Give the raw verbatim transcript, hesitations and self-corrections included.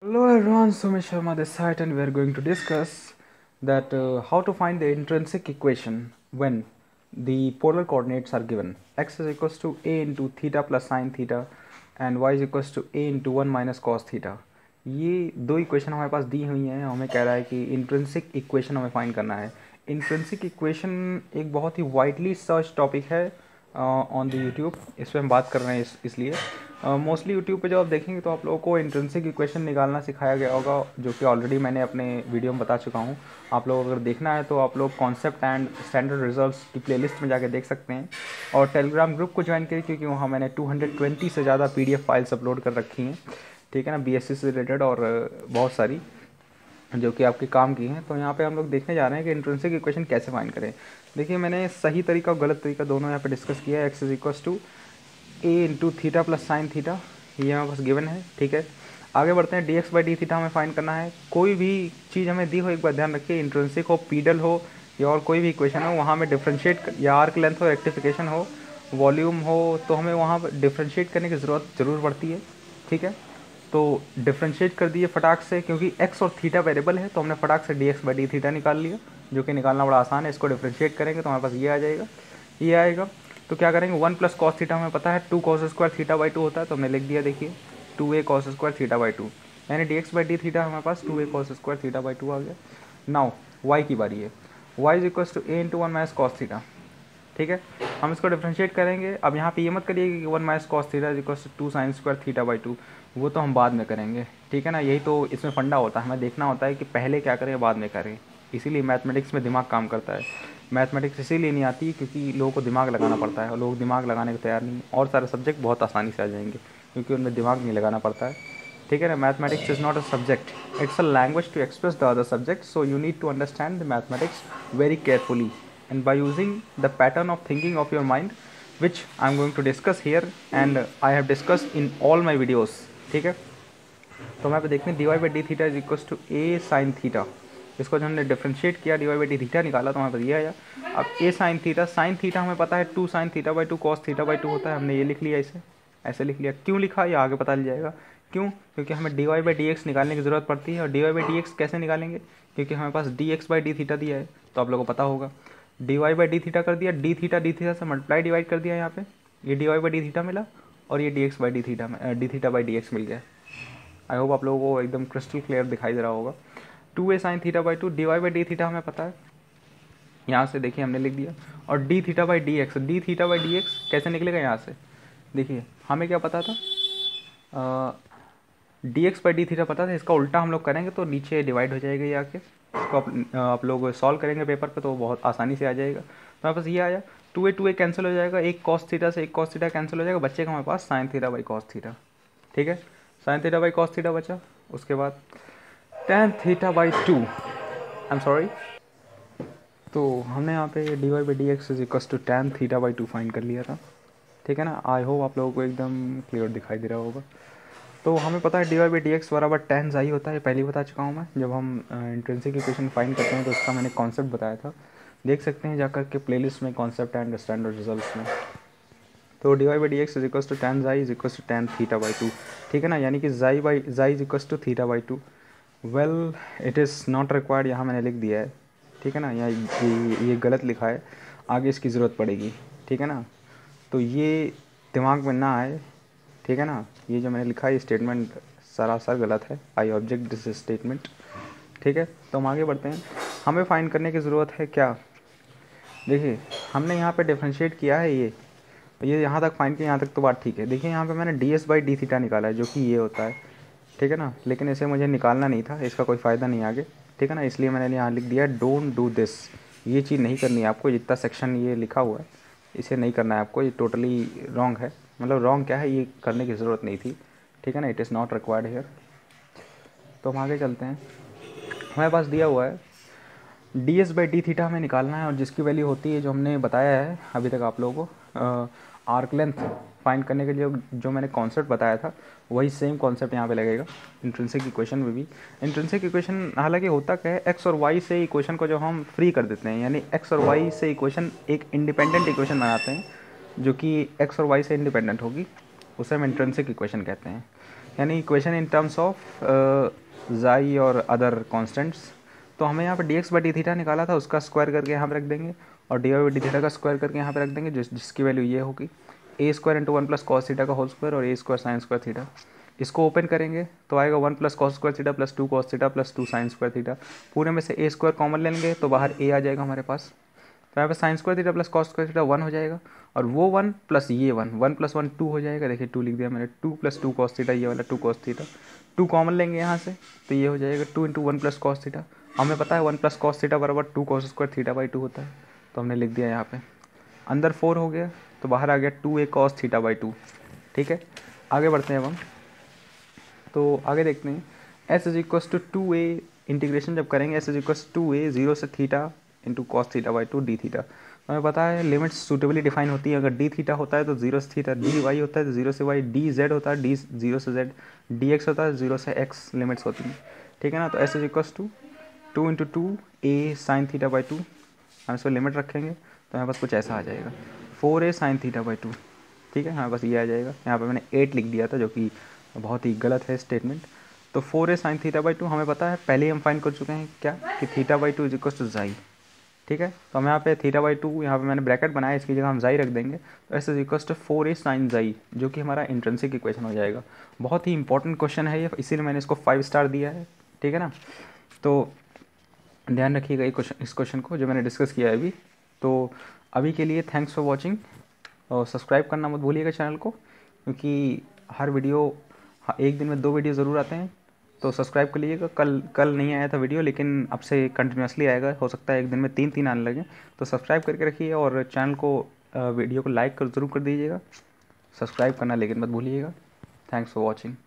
Hello everyone, Sumit Sharma this side and we are going to discuss that uh, how to find the intrinsic equation when the polar coordinates are given. X is equals to a into theta plus sin theta and y is equals to a into one minus cos theta. ये दो equation हमारे पास दी हुई हैं. हमें कह रहा है कि इंट्रिंसिक इक्वेशन हमें फाइंड करना है. इंट्रिंसिक इक्वेशन एक बहुत ही वाइडली सर्च टॉपिक है ऑन द यूट्यूब. इस पर हम बात कर रहे हैं इस, इसलिए मोस्टली uh, यूट्यूब पे जो आप देखेंगे तो आप लोगों को इंट्रिंसिक इक्वेशन निकालना सिखाया गया होगा, जो कि ऑलरेडी मैंने अपने वीडियो में बता चुका हूँ. आप लोग अगर देखना है तो आप लोग कॉन्सेप्ट एंड स्टैंडर्ड रिजल्ट्स की प्लेलिस्ट में जाके देख सकते हैं और टेलीग्राम ग्रुप को ज्वाइन करिए, क्योंकि वहाँ मैंने टू हंड्रेड ट्वेंटी से ज़्यादा पीडीएफ फाइल्स अपलोड कर रखी हैं. ठीक है ना, बीएससी से रिलेटेड और बहुत सारी जो कि आपके काम की हैं. तो यहाँ पे हम लोग देखने जा रहे हैं कि इंट्रिंसिक इक्वेशन कैसे फाइंड करें. देखिए, मैंने सही तरीका और गलत तरीका दोनों यहाँ पे डिस्कस किया है. X is equals to a into theta plus sine theta, ये हमारे पास गिवन है. ठीक है, आगे बढ़ते हैं. D x by d theta हमें फाइंड करना है. कोई भी चीज़ हमें दी हो, एक बार ध्यान रखिए, इंट्रिंसिक हो, पीडल हो या और कोई भी इक्वेशन हो, वहाँ में डिफ्रेंशिएट या आर्क लेंथ हो, रेक्टिफिकेशन हो, वॉल्यूम हो, तो हमें वहाँ डिफ्रेंशिएट करने की ज़रूरत ज़रूर पड़ती है. ठीक है, तो डिफ्रेंशिएट कर दिए फटाक से, क्योंकि एक्स और थीटा वेरिएबल है तो हमने फटाक से d x by d theta निकाल लिया, जो कि निकालना बड़ा आसान है. इसको डिफ्रेंशिएट करेंगे तो हमारे पास ये आ जाएगा, ये आएगा. तो क्या करेंगे, वन प्लस कॉस थीटा हमें पता है two cos square theta by two होता है, तो हमने लिख दिया. देखिए, two a cos square theta by two, यानी d x by d theta हमारे पास two a cos square theta by two आ गया. नाउ वाई की बारी है. Y is equals to a into one minus cos theta. ठीक है, हम इसको डिफ्रेंशिएट करेंगे. अब यहाँ पे ये मत करिए कि one minus cos theta is equals to two sine square theta by two, वो तो हम बाद में करेंगे. ठीक है ना, यही तो इसमें फंडा होता है. हमें देखना होता है कि पहले क्या करें बाद में करें. इसीलिए मैथमेटिक्स में दिमाग काम करता है. मैथमेटिक्स इसीलिए नहीं आती क्योंकि लोगों को दिमाग लगाना पड़ता है और लोग दिमाग लगाने को तैयार नहीं. और सारे सब्जेक्ट बहुत आसानी से आ जाएंगे क्योंकि उनमें दिमाग नहीं लगाना पड़ता है. ठीक है ना, mathematics is not a subject, it's a language to express the other subject. So you need to understand the mathematics very carefully and by using the pattern of thinking of your mind, which I am going to discuss here and I have discussed in all my videos. ठीक है, तो मैं पे देखते हैं d y by d theta is equals to a sine theta. इसको जो हमने डिफ्रेंशिएट किया, d y by d theta निकाला, तो हमारे पास ये आया. अब a sine theta, sine theta हमें पता है two sine theta by two cos theta by two होता है. हमने ये लिख लिया, इसे ऐसे लिख लिया. क्यों लिखा ये आगे पता चल जाएगा. क्यों, क्योंकि हमें d y by d x निकालने की ज़रूरत पड़ती है. और d y by d x कैसे निकालेंगे, क्योंकि हमारे पास d x by d theta दिया है, तो आप लोगों को पता होगा. D y by d theta कर दिया, डी थीटा डी थीटा से मल्टीप्लाई डिवाइड कर दिया. यहाँ पे ये d y by d theta मिला और ये d x by d theta में d theta by d x मिल गया. आई होप आप लोगों को एकदम क्रिस्टल क्लियर दिखाई दे रहा होगा. Two a sine theta by two, d y by d theta हमें पता है, यहाँ से देखिए हमने लिख दिया. और d theta by d x, d theta by d x कैसे निकलेगा, यहाँ से देखिए. हमें क्या पता था, d x by d theta पता था. इसका उल्टा हम लोग करेंगे तो नीचे डिवाइड हो जाएगा ये आके. इसको आप, आप लोग सॉल्व करेंगे पेपर पे तो बहुत आसानी से आ जाएगा. तो हमारे पास ये आया, two a two a cancel हो जाएगा, एक कॉस थीटा से एक कॉस थीटा कैंसिल हो जाएगा, बचेगा हमारे पास sine theta by cos theta. ठीक है, sine theta by cos theta बचा. उसके बाद tan theta by two, I am sorry, तो हमने यहाँ पे d y by d x is equals to tan theta by two find कर लिया था. ठीक है ना, आई होप आप लोगों को एकदम क्लियर दिखाई दे रहा होगा. तो हमें पता है d y by d x बराबर टेन जाई होता है, पहले ही बता चुका हूँ मैं. जब हम इंट्रिंसिक इक्वेशन फाइंड करते हैं तो उसका मैंने कॉन्सेप्ट बताया था, देख सकते हैं जाकर के प्लेलिस्ट में, कॉन्सेप्ट एंड स्टैंडर्ड रिजल्ट्स में. तो d y by d x is equals to tan जाई is equals to tan theta by two. ठीक है ना, यानी कि जाई बाई जाई is equals to theta by two. Well it is not required, यहाँ मैंने लिख दिया है. ठीक है ना, यहाँ ये ये गलत लिखा है, आगे इसकी ज़रूरत पड़ेगी. ठीक है ना, तो ये दिमाग में ना आए. ठीक है ना, ये जो मैंने लिखा है स्टेटमेंट सरासर गलत है. I object this statement. ठीक है, तो हम आगे बढ़ते हैं. हमें फाइंड करने की ज़रूरत है क्या, देखिए हमने यहाँ पे डिफ्रेंशिएट किया है. ये ये यहाँ तक फाइंड किया, यहाँ तक तो बात ठीक है. देखिए यहाँ पे मैंने d s by d theta निकाला है, जो कि ये होता है. ठीक है ना, लेकिन इसे मुझे निकालना नहीं था, इसका कोई फ़ायदा नहीं आगे. ठीक है ना, इसलिए मैंने यहाँ लिख दिया डोंट डू दिस. ये चीज़ नहीं करनी है आपको, जितना सेक्शन ये लिखा हुआ है इसे नहीं करना है आपको. ये टोटली रॉन्ग है, मतलब रॉन्ग क्या है, ये करने की ज़रूरत नहीं थी. ठीक है ना, it is not required here. तो हम आगे चलते हैं. हमारे पास दिया हुआ है d s by d theta हमें निकालना है, और जिसकी वैल्यू होती है जो हमने बताया है अभी तक आप लोगों को, आर्क लेंथ फाइंड करने के लिए जो मैंने कॉन्सेप्ट बताया था, वही सेम कॉन्सेप्ट यहाँ पे लगेगा इंट्रिंसिक इक्वेशन में भी. इंट्रिंसिक इक्वेशन हालांकि होता क्या है, एक्स और वाई से इक्वेशन को जो हम फ्री कर देते हैं, यानी एक्स और वाई से इक्वेशन एक इंडिपेंडेंट इक्वेशन बनाते हैं जो कि एक्स और वाई से इंडिपेंडेंट होगी, उसे हम इंट्रिंसिक इक्वेशन कहते हैं. यानी इक्वेशन इन टर्म्स ऑफ जाई और अदर कॉन्स्टेंट्स। तो हमें यहाँ पर d x by d theta निकाला था, उसका स्क्वायर करके यहाँ पे रख देंगे, और d y by d theta का स्क्वायर करके यहाँ पे रख देंगे, जिस जिसकी वैल्यू ये होगी a square into one plus cos theta का होल स्क्वायर और a square sine square theta. इसको ओपन करेंगे तो आएगा one plus cos square theta plus two cos theta plus two sine square theta. पूरे में से ए स्क्वायर कॉमन लेंगे तो बाहर ए आ जाएगा हमारे पास। तो यहाँ पे sine square theta plus cos square theta one हो जाएगा, और वो वन प्लस ये one, one plus one two हो जाएगा। देखिए टू लिख दिया मैंने, two plus two cos theta, ये वाला two cos theta, two common लेंगे यहाँ से तो ये हो जाएगा two into one plus cos theta. हमें पता है वन प्लस कॉस थीटा बराबर two cos square theta by two होता है, तो हमने लिख दिया यहाँ पे। अंदर फोर हो गया तो बाहर आ गया two a cos theta by two. ठीक है, आगे बढ़ते हैं अब हम। तो आगे देखते हैं, s is equals to two a, integration जब करेंगे s is equals to a zero से theta into cos theta by two d theta. हमें पता है लिमिट्स सूटेबली डिफाइन होती है। अगर डी थीटा होता है तो जीरो से थीटा, डी वाई होता है तो जीरो से वाई, डी जेड होता है डी जीरो से जेड, डी एक्स होता है जीरो से एक्स लिमिट्स होती हैं। ठीक है ना, तो s is equals to two into two a sine theta by two, हम इस पर लिमिट रखेंगे तो हमारे पास कुछ ऐसा आ जाएगा, four a sine theta by two. ठीक है, हमारे पास ये आ जाएगा। यहाँ पर मैंने एट लिख दिया था जो कि बहुत ही गलत है स्टेटमेंट। तो four a sine theta by two हमें पता है, पहले ही हम फाइंड कर चुके हैं क्या कि theta by two is equal to जाई। ठीक है, तो हम यहाँ पे थीटा बाई टू, यहाँ पे मैंने ब्रैकेट बनाया, इसकी जगह हम जाई रख देंगे। तो s is equal to four a sine जाई, जो कि हमारा इंट्रिंसिक इक्वेशन हो जाएगा। बहुत ही इंपॉर्टेंट क्वेश्चन है ये, इसीलिए मैंने इसको फाइव स्टार दिया है। ठीक है ना, तो ध्यान रखिएगा इस क्वेश्चन को जो मैंने डिस्कस किया है अभी। तो अभी के लिए थैंक्स फॉर वॉचिंग, और सब्सक्राइब करना मत भूलिएगा चैनल को, क्योंकि हर वीडियो, एक दिन में दो वीडियो ज़रूर आते हैं, तो सब्सक्राइब कर लीजिएगा। कल कल नहीं आया था वीडियो, लेकिन अब से कंटिन्यूसली आएगा, हो सकता है एक दिन में तीन तीन आने लगे। तो सब्सक्राइब करके रखिए, और चैनल को, वीडियो को लाइक कर ज़रूर कर दीजिएगा। सब्सक्राइब करना लेकिन मत भूलिएगा। Thanks for watching.